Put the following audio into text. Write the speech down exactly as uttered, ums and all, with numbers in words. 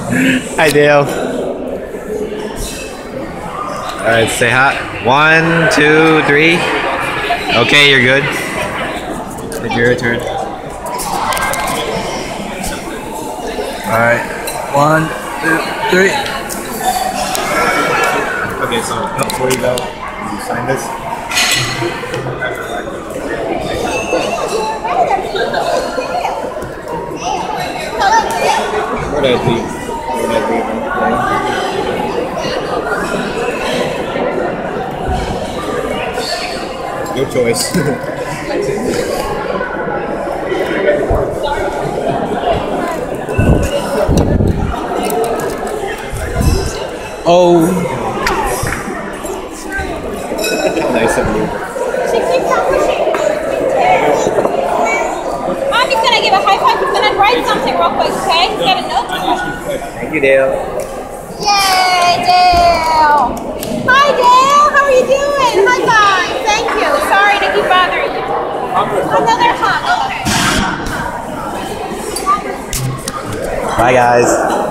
Hi, Dale. All right, say hi. One, two, three. Okay, you're good. It's your turn. All right. One, two, three. Okay, so before you go, you sign this. Where did I leave? Where did I leave him? Your choice. Oh. Nice of you. Mommy's gonna give a high five. He's gonna write something real quick, okay? He's got a note. Thank you, Dale. Yay, Dale! Hi, Dale. How are you doing? High five. Thank you. Sorry to keep bothering you. Another hug. Okay. Bye, guys.